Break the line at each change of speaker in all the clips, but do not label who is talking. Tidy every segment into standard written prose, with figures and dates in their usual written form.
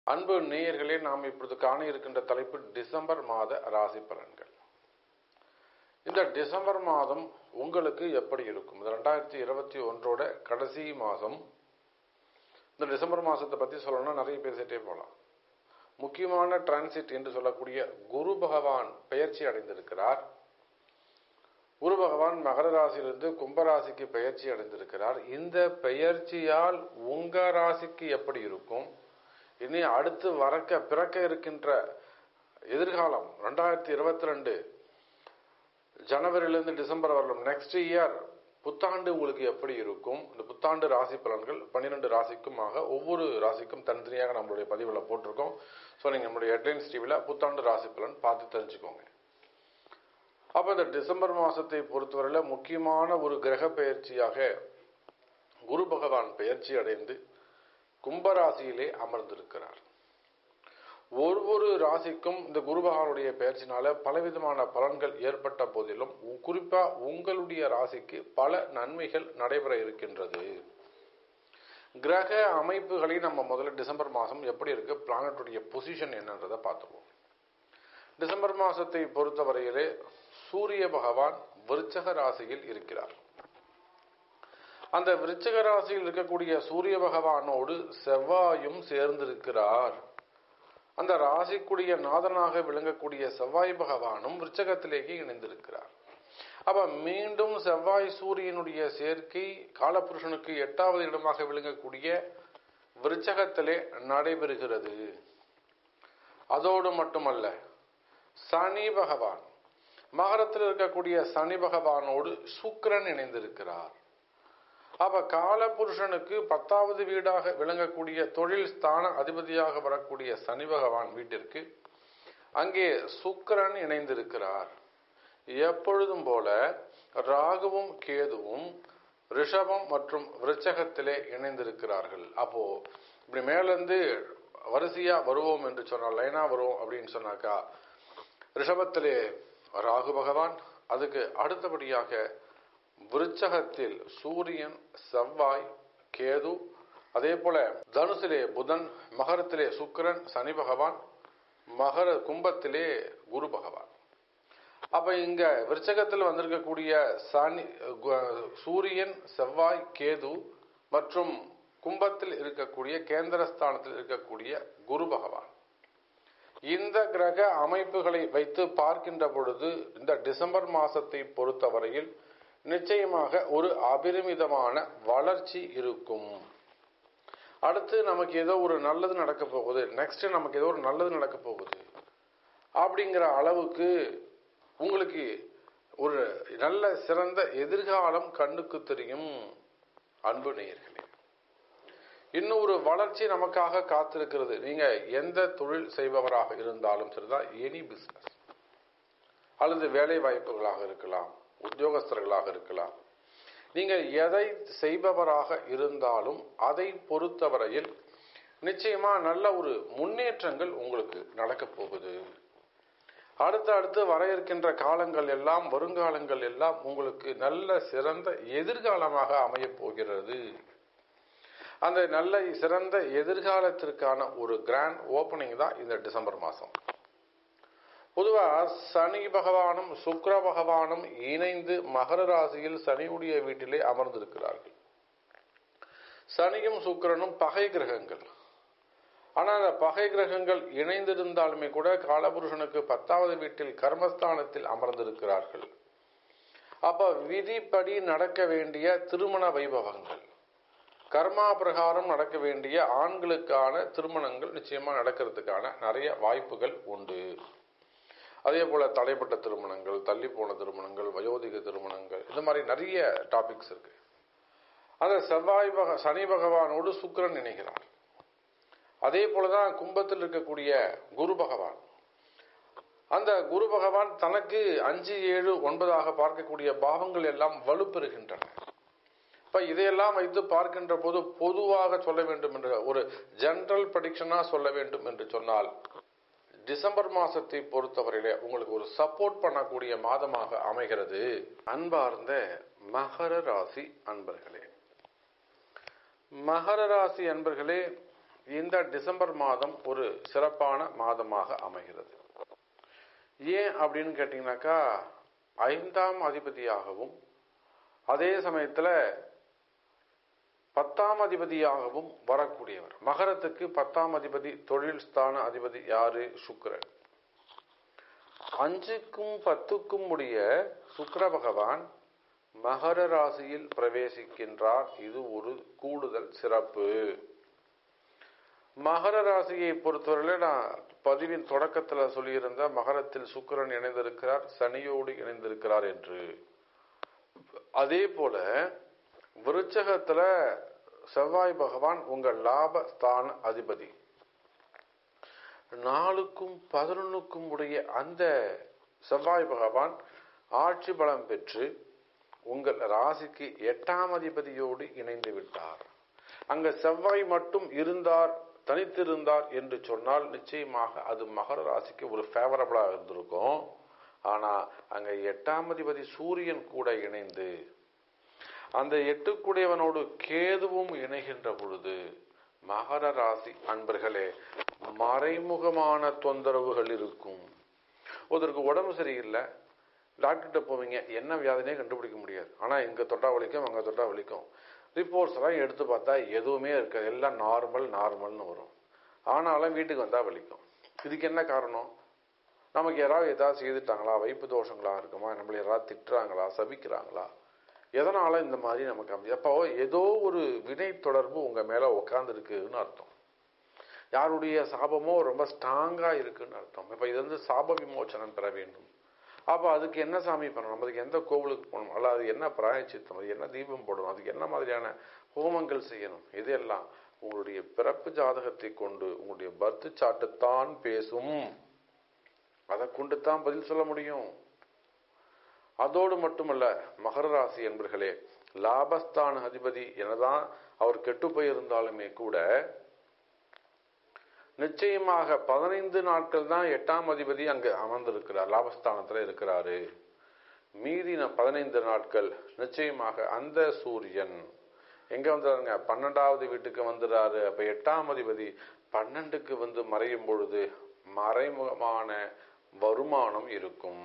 அன்பு நேயர்களே, நாம் இப்பொழுது காண இருக்கின்ற தலைப்பு டிசம்பர் மாத ராசி பலன்கள். இந்த டிசம்பர் மாதம் உங்களுக்கு எப்படி இருக்கும்? 2021 கடைசி மாதம். இந்த டிசம்பர் மாதத்தை பற்றி சொல்லணும்னா நிறைய பேசிட்டே போகலாம். முக்கியமான டிரான்சிட் என்று சொல்லக்கூடிய குரு பகவான் பெயர்ச்சி அடைந்திருக்கிறார். குரு பகவான் மகர ராசியிலிருந்து கும்பராசிக்கு பெயர்ச்சி அடைந்திருக்கிறார். இந்த பெயர்ச்சியால் உங்க ராசிக்கு எப்படி இருக்கும்? இனி அடுத்து பிறக்க இருக்கின்ற எதிர்காலம் 2022 ஜனவரியிலிருந்து டிசம்பர் வரலும் நெக்ஸ்ட் இயர் புத்தாண்டு உங்களுக்கு எப்படி இருக்கும்? இந்த புத்தாண்டு ராசி பலன்கள் 12 ராசிக்குமாக ஒவ்வொரு ராசிக்கும் தனித்தனியாக நம்மளுடைய பதிவில் போட்டிருக்கோம். ஸோ நீங்கள் நம்மளுடைய ஹெட்லைன்ஸ் டிவியில் புத்தாண்டு ராசி பலன் பார்த்து தெரிஞ்சுக்கோங்க. அப்போ இந்த டிசம்பர் மாதத்தை பொறுத்தவரையில் முக்கியமான ஒரு கிரக பெயர்ச்சியாக குரு பகவான் பெயர்ச்சி அடைந்து கும்பராசியிலே அமர்ந்திருக்கிறார். ஒவ்வொரு ராசிக்கும் இந்த குரு பகவானுடைய பெயர்ச்சினால பலவிதமான பலன்கள் ஏற்பட்ட போதிலும் குறிப்பா உங்களுடைய ராசிக்கு பல நன்மைகள் நடைபெற இருக்கின்றது. கிரக அமைப்புகளை நம்ம முதல்ல டிசம்பர் மாதம் எப்படி இருக்கு, பிளானட்டுடைய பொசிஷன் என்னன்றதை பார்த்துருவோம். டிசம்பர் மாதத்தை பொறுத்தவரையிலே சூரிய பகவான் விருச்சக ராசியில் இருக்கிறார். அந்த விருச்சிக ராசியில் இருக்கக்கூடிய சூரிய பகவானோடு செவ்வாயும் சேர்ந்திருக்கிறார். அந்த ராசிக்குரிய நாதனாக விளங்கக்கூடிய செவ்வாய் பகவானும் விருச்சகத்திலேயே இணைந்திருக்கிறார். அப்ப மீண்டும் செவ்வாய் சூரியனுடைய சேர்க்கை காலபுருஷனுக்கு 8வது இடமாக விளங்கக்கூடிய விருச்சகத்திலே நடைபெறுகிறது. அதோடு மட்டுமல்ல, சனி பகவான் மகரத்தில் இருக்கக்கூடிய சனி பகவானோடு சுக்கிரன் இணைந்திருக்கிறார். அப்ப காலபுருஷனுக்கு 10வது வீடாக விளங்கக்கூடிய தொழில் ஸ்தான அதிபதியாக வரக்கூடிய சனி பகவான் வீட்டிற்கு அங்கே சுக்கிரன் இணைந்திருக்கிறார். எப்பொழுதும் போல ராகுவும் கேதுவும் ரிஷபம் மற்றும் விருச்சகத்திலே இணைந்திருக்கிறார்கள். அப்போ இப்படி மேலிருந்து வரிசையா வருவோம் என்று சொன்னால், லைனா வருவோம் அப்படின்னு சொன்னாக்கா, ரிஷபத்திலே ராகு பகவான், அதுக்கு அடுத்தபடியாக விருச்சகத்தில் சூரியன், செவ்வாய், கேது, அதே போல தனுசிலே புதன், மகரத்திலே சுக்கிரன், சனி பகவான், கும்பத்திலே குரு பகவான். அப்ப இங்க விருச்சகத்தில் வந்திருக்கக்கூடிய சூரியன், செவ்வாய், கேது மற்றும் கும்பத்தில் இருக்கக்கூடிய கேந்திரஸ்தானத்தில் இருக்கக்கூடிய குரு பகவான். இந்த கிரக அமைப்புகளை வைத்து பார்க்கின்ற பொழுது இந்த டிசம்பர் மாசத்தை பொறுத்தவரையில் நிச்சயமாக ஒரு அபரிமிதமான வளர்ச்சி இருக்கும். அடுத்து நமக்கு ஏதோ ஒரு நல்லது நடக்க போகுது, நெக்ஸ்ட் நமக்கு ஏதோ ஒரு நல்லது நடக்க போகுது அப்படிங்கிற அளவுக்கு உங்களுக்கு ஒரு நல்ல சிறந்த எதிர்காலம் கண்ணுக்கு தெரியும். அன்பு நேயர்களே, இன்னும் ஒரு வளர்ச்சி நமக்காக காத்திருக்கிறது. நீங்க எந்த தொழில் செய்பவராக இருந்தாலும் சரிதான், எனி பிசினஸ் அல்லது வேலை வாய்ப்புகளாக இருக்கலாம், உத்தியோகஸ்தர்களாக இருக்கலாம், நீங்கள் எதை செய்பவராக இருந்தாலும் அதை பொறுத்தவரையில் நிச்சயமா நல்ல ஒரு முன்னேற்றங்கள் உங்களுக்கு நடக்க போகுது. அடுத்து வர இருக்கின்ற காலங்கள் எல்லாம், வருங்காலங்கள் எல்லாம் உங்களுக்கு நல்ல சிறந்த எதிர்காலமாக அமைய போகிறது. அந்த நல்ல சிறந்த எதிர்காலத்திற்கான ஒரு கிராண்ட் ஓபனிங் தான் இந்த டிசம்பர் மாதம். பொதுவா சனி பகவானும் சுக்கிர பகவானும் இணைந்து மகர ராசியில் சனியுடைய வீட்டிலே அமர்ந்திருக்கிறார்கள். சனியும் சுக்கிரனும் பகை கிரகங்கள். ஆனா அந்த பகை கிரகங்கள் இணைந்திருந்தாலுமே கூட காலபுருஷனுக்கு 10வது வீட்டில் கர்மஸ்தானத்தில் அமர்ந்திருக்கிறார்கள். அப்ப விதிப்படி நடக்க வேண்டிய திருமண வைபவங்கள், கர்மா பிரகாரம் நடக்க வேண்டிய ஆண்களுக்கான திருமணங்கள் நிச்சயமா நடக்கிறதுக்கான நிறைய வாய்ப்புகள் உண்டு. அதே போல தடைப்பட்ட திருமணங்கள், தள்ளி போன திருமணங்கள், வயோதிக திருமணங்கள், இந்த மாதிரி நிறைய டாபிக்ஸ் இருக்கு. அந்த சனி பகவானோடு சுக்கிரன் இணைகிறார். அதே போலதான் கும்பத்தில் இருக்கக்கூடிய குரு பகவான். அந்த குரு பகவான் தனக்கு 5, 7, 9 பார்க்கக்கூடிய பாவங்கள் எல்லாம் வலுப்பெறுகின்றன. இப்ப இதையெல்லாம் வைத்து பார்க்கின்ற போது பொதுவாக சொல்ல வேண்டும் என்ற ஒரு ஜெனரல் ப்ரெடிக்ஷனா சொல்ல வேண்டும் என்று சொன்னால், டிசம்பர் மாசத்தை பொறுத்தவரையிலே உங்களுக்கு ஒரு சப்போர்ட் பண்ணக்கூடிய மாதமாக அமைகிறது. அன்பார்ந்த மகர ராசி அன்பர்களே, மகர ராசி அன்பர்களே, இந்த டிசம்பர் மாதம் ஒரு சிறப்பான மாதமாக அமைகிறது. ஏன் அப்படின்னு கேட்டீங்கன்னாக்கா, 5ஆம் அதிபதியாகவும் அதே சமயத்தில் 10ஆம் அதிபதியாகவும் வரக்கூடியவர். மகரத்துக்கு 10ஆம் அதிபதி, தொழில் ஸ்தான அதிபதி யாரு? சுக்கிரன். 5க்கும் 10க்கும் உடைய சுக்கிர பகவான் மகர ராசியில் பிரவேசிக்கின்றார். இது ஒரு கூடுதல் சிறப்பு. மகர ராசியை பொறுத்தவரையில நான் பதிவின் தொடக்கத்தில் சொல்லியிருந்த மகரத்தில் சுக்கிரன் இணைந்திருக்கிறார், சனியோடு இணைந்திருக்கிறார் என்று. அதே போல விருச்சகத்துல செவ்வாய் பகவான் உங்கள் லாபஸ்தான அதிபதி. 4க்கும் 11க்கும் உடைய அந்த செவ்வாய் பகவான் ஆட்சி பலம் பெற்று உங்கள் ராசிக்கு 8ஆம் அதிபதியோடு இணைந்து விட்டார். அங்க செவ்வாய் மட்டும் இருந்தார், தனித்திருந்தார் என்று சொன்னால் நிச்சயமாக அது மகர ராசிக்கு ஒரு ஃபேவரபிளா இருந்திருக்கும். ஆனா அங்க 8ஆம் அதிபதி சூரியன் கூட இணைந்து அந்த 8க்குடையவனோடு கேதுவும் இணைகின்ற பொழுது மகர ராசி அன்பர்களே மறைமுகமான தொந்தரவுகள் இருக்கும். ஒருத்தருக்கு உடம்பு சரியில்லை, டாக்டர்கிட்ட போவீங்க, என்ன வியாதினே கண்டுபிடிக்க முடியாது. ஆனா இங்க தொட்டா வலிக்கும், அங்க தொட்டா வலிக்கும். ரிப்போர்ட்ஸ் எல்லாம் எடுத்து பார்த்தா எதுவுமே இருக்காது, எல்லாம் நார்மல்னு வரும். ஆனாலும் வீட்டுக்கு வந்தா வலிக்கும். இதுக்கு என்ன காரணம்? நமக்கு யாராவது ஏதாவது செய்துட்டாங்களா? வைப்பு தோஷங்களா இருக்குமா? நம்மள யாராவது திட்டுறாங்களா, சபிக்கிறாங்களா? எதனால இந்த மாதிரி நமக்கு அப்போ ஏதோ ஒரு வினை தொடர்பு உங்க மேல உட்கார்ந்து இருக்குன்னு அர்த்தம். யாருடைய சாபமோ ரொம்ப ஸ்ட்ராங்கா இருக்குன்னு அர்த்தம். இப்ப இது வந்து சாப விமோச்சனம் பெற வேண்டும். அப்ப அதுக்கு என்ன சாமி பண்ணணும்? அதுக்கு எந்த கோவிலுக்கு போகணும்? அல்ல அது என்ன பிராயச்சித்தம், அது என்ன தீபம் போடணும், அதுக்கு என்ன மாதிரியான ஹோமங்கள் செய்யணும்? இதெல்லாம் உங்களுடைய பிறப்பு ஜாதகத்தை கொண்டு உங்களுடைய பர்த் சாட்டுத்தான் பேசும். அதை கொண்டு தான் பதில் சொல்ல முடியும். அதோடு மட்டுமல்ல, மகர ராசி என்பர்களே, லாபஸ்தான அதிபதி என்னதான் அவர் கெட்டு போயிருந்தாலுமே கூட நிச்சயமாக 15 நாட்கள் தான் 8ஆம் அதிபதி அங்கு அமர்ந்திருக்கிறார், லாபஸ்தானத்துல இருக்கிறாரு. மீதி 15 நாட்கள் நிச்சயமாக அந்த சூரியன் எங்க வந்துறாருங்க? 12வது வீட்டுக்கு வந்துறாரு. அப்ப 8ஆம் அதிபதி 12க்கு வந்து மறையும் பொழுது மறைமுகமான வருமானம் இருக்கும்.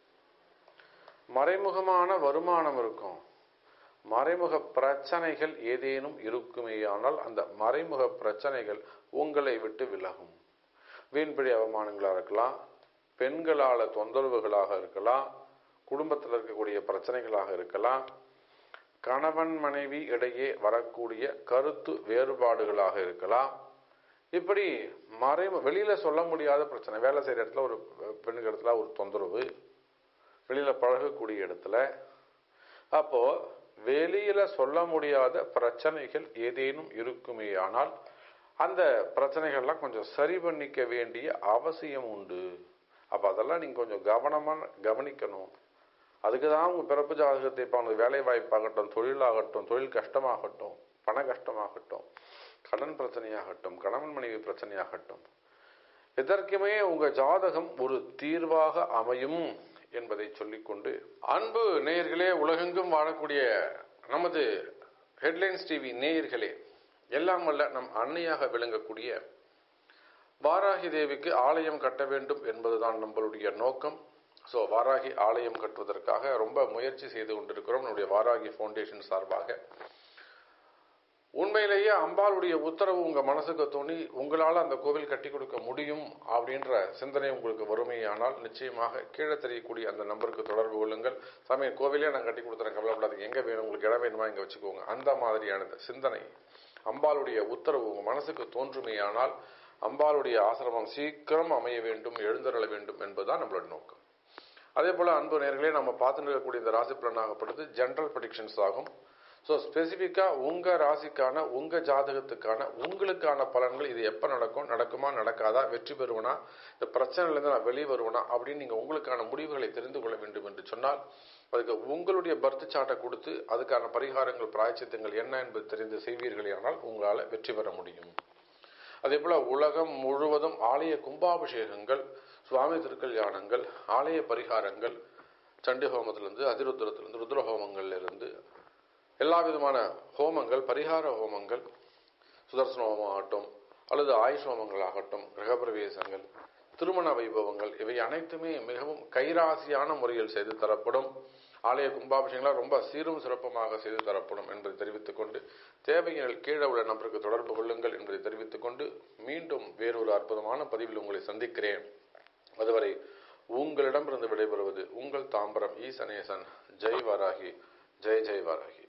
மறைமுகமான வருமானம் இருக்கும். மறைமுக பிரச்சனைகள் ஏதேனும் இருக்குமேயானால் அந்த மறைமுக பிரச்சனைகள் உங்களை விட்டு விலகும். வீண்படி அவமானங்களா இருக்கலாம், பெண்களால தொந்தரவுகளாக இருக்கலாம், குடும்பத்தில் இருக்கக்கூடிய பிரச்சனைகளாக இருக்கலாம், கணவன் மனைவி இடையே வரக்கூடிய கருத்து வேறுபாடுகளாக இருக்கலாம். இப்படி வெளியில சொல்ல முடியாத பிரச்சனை, வேலை செய்யற இடத்துல ஒரு பெண்ணுக்கு இடத்துல ஒரு தொந்தரவு, வெளியில பழகக்கூடிய இடத்துல, அப்போ வெளியில சொல்ல முடியாத பிரச்சனைகள் ஏதேனும் இருக்குமே ஆனால் அந்த பிரச்சனைகள்லாம் கொஞ்சம் சரி பண்ணிக்க வேண்டிய அவசியம் உண்டு. அப்ப அதெல்லாம் நீங்க கொஞ்சம் கவனமா கவனிக்கணும். அதுக்குதான் உங்க பிறப்பு ஜாதகத்தை இப்ப வேலை வாய்ப்பாகட்டும், தொழிலாகட்டும், தொழில் கஷ்டமாகட்டும், பண கஷ்டமாகட்டும், கடன் பிரச்சனையாகட்டும், கணவன் மனைவி பிரச்சனையாகட்டும், இதற்குமே உங்க ஜாதகம் ஒரு தீர்வாக அமையும் என்பதை சொல்லிக்கொண்டு, அன்பு நேயர்களே, உலகெங்கும் வாழக்கூடிய நமது ஹெட்லைன்ஸ் டிவி நேயர்களே, எல்லாம் வல்ல நம் அன்னையாக விளங்கக்கூடிய வாராகி தேவிக்கு ஆலயம் கட்ட வேண்டும் என்பதுதான் நம்மளுடைய நோக்கம். ஸோ வாராகி ஆலயம் கட்டுவதற்காக ரொம்ப முயற்சி செய்து கொண்டிருக்கிறோம் நம்முடைய வாராகி ஃபவுண்டேஷன் சார்பாக. உண்மையிலேயே அம்பாளுடைய உத்தரவு உங்க மனசுக்கு தோணி உங்களால் அந்த கோவில் கட்டி கொடுக்க முடியும் அப்படின்ற சிந்தனை உங்களுக்கு வறுமையானால் நிச்சயமாக கீழே தெரியக்கூடிய அந்த நம்பருக்கு தொடர்பு கொள்ளுங்கள். சாமி கோவிலே நான் கட்டி கொடுத்துறேன், கவலைப்படாதீங்க, எங்க வேணும் உங்களுக்கு இடம் வேணுமா இங்க வச்சுக்கோங்க. அந்த மாதிரியான சிந்தனை அம்பாளுடைய உத்தரவு உங்க மனசுக்கு தோன்றுமையானால் அம்பாளுடைய ஆசிரமம் சீக்கிரம் அமைய வேண்டும், எழுந்தருள வேண்டும் என்பதுதான் நம்மளோட நோக்கம். அதே போல அன்பு நேயர்களே, நம்ம பார்த்துட்டு இருக்கக்கூடிய இந்த ராசி பலன் ஆகப்படுது ஜெனரல் ப்ரெடிக்ஷன்ஸ் ஆகும். ஸோ ஸ்பெசிஃபிக்கா உங்க ராசிக்கான உங்க ஜாதகத்துக்கான உங்களுக்கான பலன்கள், இது எப்ப நடக்கும், நடக்குமா நடக்காதா, வெற்றி பெறுவனா, இந்த பிரச்சனையிலிருந்து நான் வெளியே வருவனா அப்படின்னு நீங்க உங்களுக்கான முடிவுகளை தெரிந்து கொள்ள வேண்டும் என்று சொன்னால் அதுக்கு உங்களுடைய பர்த் சார்ட்டை கொடுத்து அதுக்கான பரிகாரங்கள் பிராயச்சித்தங்கள் என்ன என்பது தெரிந்து செய்வீர்களே ஆனால் உங்களால் வெற்றி பெற முடியும். அதே போல உலகம் முழுவதும் ஆலய கும்பாபிஷேகங்கள், சுவாமி திருக்கல்யாணங்கள், ஆலய பரிகாரங்கள், சண்டி ஹோமத்திலிருந்து அதிருத்ரத்திலிருந்து ருத்ர ஹோமங்கள்ல இருந்து எல்லா விதமான ஹோமங்கள், பரிகார ஹோமங்கள், சுதர்சன ஹோமம் ஆகட்டும், அல்லது ஆயுஷ்மங்கள் ஆகட்டும், கிரகப்பிரவேசங்கள், திருமண வைபவங்கள், இவை அனைத்துமே மிகவும் கைராசியான முறையில் செய்து தரப்படும். ஆலய கும்பாபிஷேகங்களாக ரொம்ப சீரும் சிறப்புமாக செய்து தரப்படும் என்பதை தெரிவித்துக் கொண்டு, தேவையில் கீழே உள்ள நபருக்கு தொடர்பு கொள்ளுங்கள் என்பதை தெரிவித்துக் கொண்டு, மீண்டும் வேறொரு அற்புதமான பதிவில் உங்களை சந்திக்கிறேன். அதுவரை உங்களிடமிருந்து விடைபெறுவது உங்கள் தாம்பரம் ஈசனேசன். ஜெய் வாராகி, ஜெய் ஜெய் வாராகி.